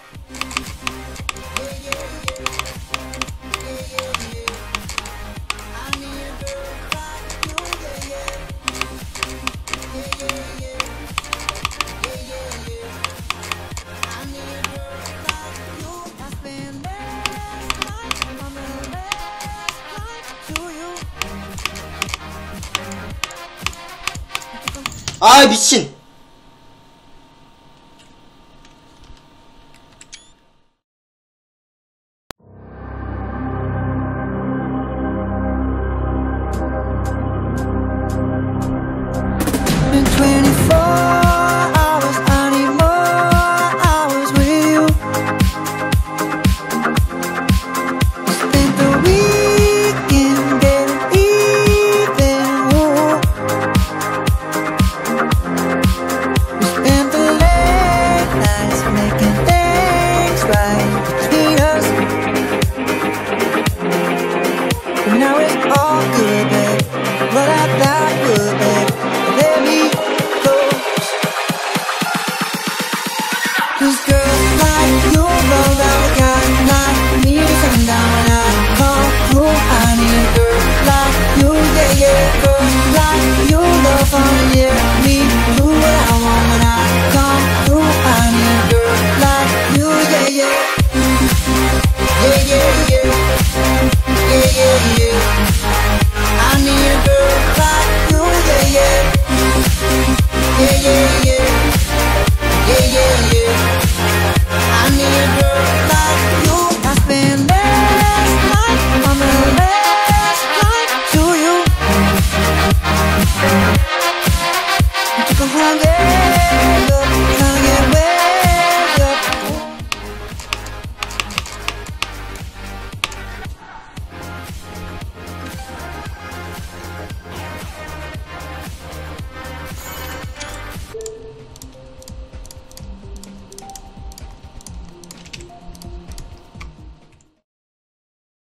아 미친. In 24 hours, I need more hours with you. Spent the weekend getting even. Ooh. We spent the late nights making things right between us. But now it's all good, babe. What I thought would, babe. Let me go. 'Cause girls like you roll down the